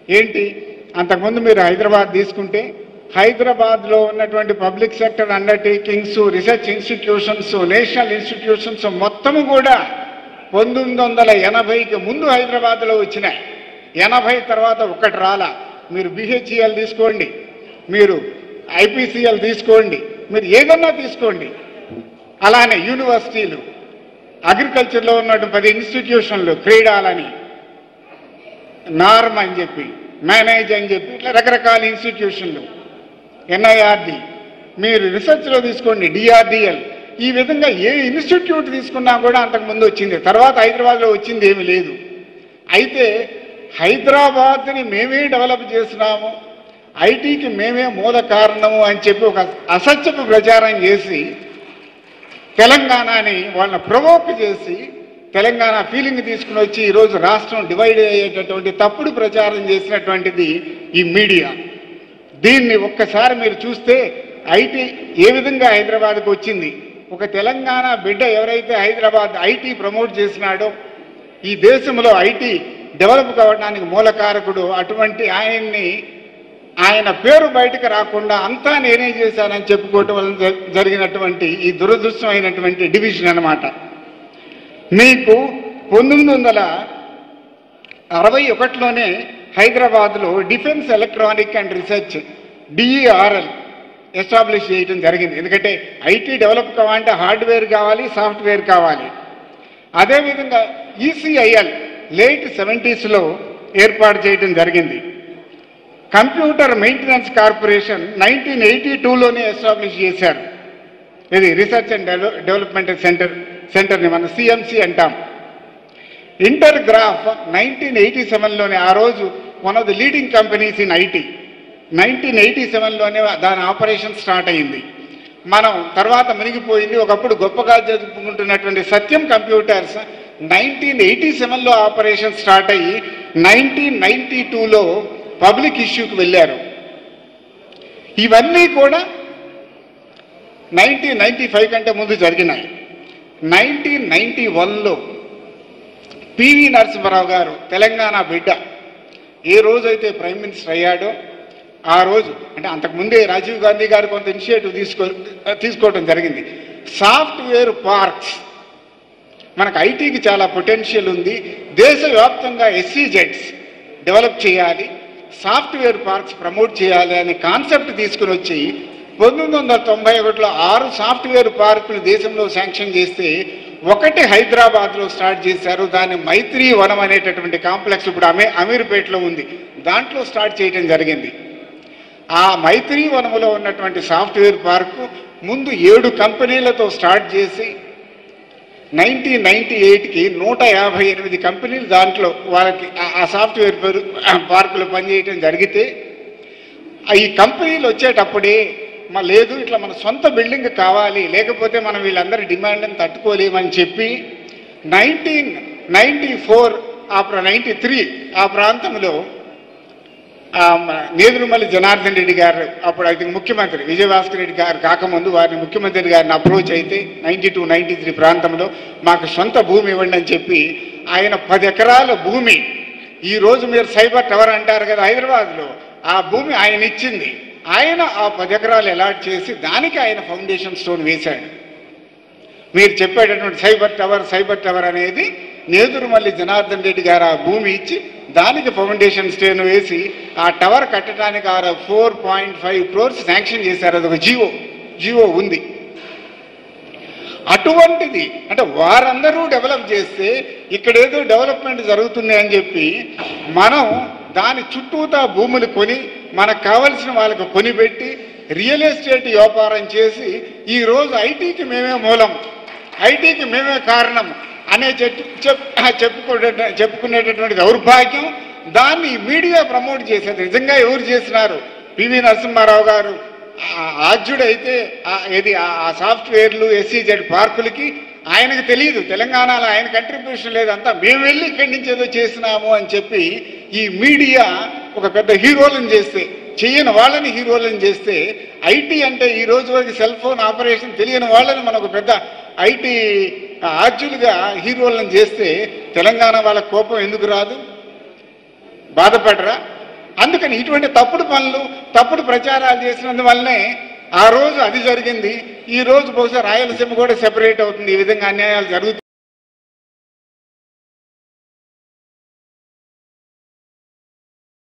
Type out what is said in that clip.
ఏంటి? అంతకుముందు మీరు హైదరాబాద్ తీసుకుంటే హైదరాబాద్లో ఉన్నటువంటి public sector undertakings, research institutions, national institutions మొత్తము కూడా 1980కి ముందు హైదరాబాద్లో వచ్చినాయి. 80 తర్వాత ఒక్కటి రాలా. మీరు బిహెచ్ఈఎల్ తీసుకోండి, మీరు ఐపీసీఎల్ తీసుకోండి, మీరు ఏదన్నా తీసుకోండి. అలానే యూనివర్సిటీలు, అగ్రికల్చర్లో ఉన్నటువంటి 10 ఇన్స్టిట్యూషన్లు, క్రీడాలని, నార్మ్ అని చెప్పి, మేనేజ్ అని చెప్పి, ఇట్లా రకరకాల ఇన్స్టిట్యూషన్లు, ఎన్ఐఆర్డి, మీరు రీసెర్చ్లో తీసుకోండి, డిఆర్డిఎల్. ఈ విధంగా ఏ ఇన్స్టిట్యూట్ తీసుకున్నా కూడా అంతకుముందు వచ్చింది. తర్వాత హైదరాబాద్లో వచ్చింది ఏమీ లేదు. అయితే హైదరాబాద్ని మేమే డెవలప్ చేసినాము, ఐటీకి మేమే మూల కారణము అని చెప్పి ఒక అసత్యపు ప్రచారం చేసి తెలంగాణని వాళ్ళని ప్రొవోక్ చేసి తెలంగాణ ఫీలింగ్ తీసుకుని వచ్చి ఈరోజు రాష్ట్రం డివైడ్ అయ్యేటటువంటి తప్పుడు ప్రచారం చేసినటువంటిది ఈ మీడియా. దీన్ని ఒక్కసారి మీరు చూస్తే ఐటీ ఏ విధంగా హైదరాబాద్కు వచ్చింది, ఒక తెలంగాణ బిడ్డ ఎవరైతే హైదరాబాద్ ఐటీ ప్రమోట్ చేసినాడో, ఈ దేశంలో ఐటీ డెవలప్ కావడానికి మూలకారకుడు, అటువంటి ఆయన పేరు బయటకు రాకుండా అంతా నేనే చేశానని చెప్పుకోవటం వల్ల జరిగినటువంటి ఈ దురదృష్టమైనటువంటి డివిజన్ అన్నమాట. మీకు 1961లోనే హైదరాబాద్లో defence electronic and research DERL establish చేయడం జరిగింది. ఎందుకంటే ఐటీ డెవలప్ కావాలంటే హార్డ్వేర్ కావాలి, సాఫ్ట్వేర్ కావాలి. అదేవిధంగా ఈసీఐఎల్ లేట్ 70sలో ఏర్పాటు చేయడం జరిగింది. కంప్యూటర్ మెయింటెనెన్స్ కార్పొరేషన్ 1982లోనే ఎస్టాబ్లిష్ చేశారు. ఇది రీసెర్చ్ అండ్ డెవలప్మెంట్ సెంటర్ని మనం సిఎంసి అంటాం. ఇంటర్గ్రాఫ్ 1987లోనే, ఆ రోజు one of the leading companies in IT, 1987లోనే దాని ఆపరేషన్ స్టార్ట్ అయింది. మనం తర్వాత మునిగిపోయింది. ఒకప్పుడు గొప్పగా జరుపుకుంటున్నటువంటి సత్యం కంప్యూటర్స్ 1987లో ఆపరేషన్ స్టార్ట్ అయ్యి 1992లో పబ్లిక్ ఇష్యూకి వెళ్ళారు. ఇవన్నీ కూడా 1995 కంటే ముందు జరిగినాయి. 1991లో పివి నరసింహారావు గారు తెలంగాణ బిడ్డ ఏ రోజైతే ప్రైమ్ మినిస్టర్ అయ్యాడో ఆ రోజు, అంటే అంతకుముందే రాజీవ్ గాంధీ గారు కొంత ఇనిషియేటివ్ తీసుకోవడం జరిగింది. సాఫ్ట్వేర్ పార్క్స్, మనకు ఐటీకి చాలా పొటెన్షియల్ ఉంది, దేశవ్యాప్తంగా ఎస్సీజెడ్స్ డెవలప్ చేయాలి, సాఫ్ట్వేర్ పార్క్స్ ప్రమోట్ చేయాలి అనే కాన్సెప్ట్ తీసుకుని వచ్చి 1991లో 6 సాఫ్ట్వేర్ పార్కులు దేశంలో శాంక్షన్ చేస్తే ఒకటి హైదరాబాద్లో స్టార్ట్ చేశారు. దాన్ని మైత్రి వనం అనేటటువంటి కాంప్లెక్స్ ఇప్పుడు అమీర్పేటలో ఉంది, దాంట్లో స్టార్ట్ చేయడం జరిగింది. ఆ మైత్రి వనములో ఉన్నటువంటి సాఫ్ట్వేర్ పార్కు ముందు 7 కంపెనీలతో స్టార్ట్ చేసి 1998కి 158 కంపెనీలు దాంట్లో వాళ్ళకి ఆ సాఫ్ట్వేర్ పార్కులు పనిచేయటం జరిగితే, ఈ కంపెనీలు వచ్చేటప్పుడే లేదు ఇట్లా మన సొంత బిల్డింగ్ కావాలి, లేకపోతే మనం వీళ్ళందరి డిమాండ్ని తట్టుకోలేమని చెప్పి 1994 93 ఆ ప్రాంతంలో నేదురుమల్లి జనార్దన్ రెడ్డి గారు, అప్పుడు అయితే ముఖ్యమంత్రి విజయభాస్కర్ రెడ్డి గారు కాకముందు వారిని ముఖ్యమంత్రి గారిని అప్రోచ్ అయితే 92-93 ప్రాంతంలో మాకు సొంత భూమి ఇవ్వండి అని చెప్పి ఆయన 10 ఎకరాల భూమి, ఈరోజు మీరు సైబర్ టవర్ అంటారు కదా హైదరాబాద్లో, ఆ భూమి ఆయన ఇచ్చింది. ఆయన ఆ 10 ఎకరాలు అలాట్ చేసి దానికి ఆయన ఫౌండేషన్ స్టోన్ వేశాడు. మీరు చెప్పేటటువంటి సైబర్ టవర్ అనేది నేదురుమల్లి జనార్దన్ రెడ్డి గారు ఆ భూమి ఇచ్చి దానికి ఫౌండేషన్ స్టోన్ వేసి ఆ టవర్ కట్టడానికి 4.5 crores శాంక్షన్ చేశారు. అదొక జియో ఉంది. అటువంటిది అంటే వారందరూ డెవలప్ చేస్తే ఇక్కడేదో డెవలప్మెంట్ జరుగుతుంది అని చెప్పి మనం దాని చుట్టూతా భూములు కొని మనకు కావలసిన వాళ్ళకు కొనిపెట్టి రియల్ ఎస్టేట్ వ్యాపారం చేసి ఈరోజు ఐటీకి మేమే మూలం, ఐటీకి మేమే కారణం అనే చెప్పుకునేటటువంటి దౌర్భాగ్యం, దాన్ని మీడియా ప్రమోట్ చేసేది. నిజంగా ఎవరు చేసినారు? పివి నరసింహారావు గారు ఆద్యుడైతే ఆ సాఫ్ట్వేర్లు ఎస్సీజెడ్ పార్కులకి ఆయనకు తెలియదు, తెలంగాణలో ఆయన కంట్రిబ్యూషన్ లేదంతా మేము వెళ్ళి ఇక్కడి నుంచి ఏదో చేసినాము అని చెప్పి ఈ మీడియా ఒక పెద్ద హీరోలను చేస్తే, చేయని వాళ్ళని హీరోలను చేస్తే, ఐటీ అంటే ఈ రోజు వరకు సెల్ ఫోన్ ఆపరేషన్ తెలియని వాళ్ళని మనకు పెద్ద ఐటీ ఆద్యులుగా హీరోలను చేస్తే తెలంగాణ వాళ్ళ కోపం ఎందుకు రాదు? బాధపడరా? అందుకని ఇటువంటి తప్పుడు పనులు, తప్పుడు ప్రచారాలు చేసినందువల్లనే ఆ రోజు అది జరిగింది. ఈ రోజు బహుశా రాయలసీమ కూడా సెపరేట్ అవుతుంది. ఈ విధంగా అన్యాయాలు జరుగుతాయి.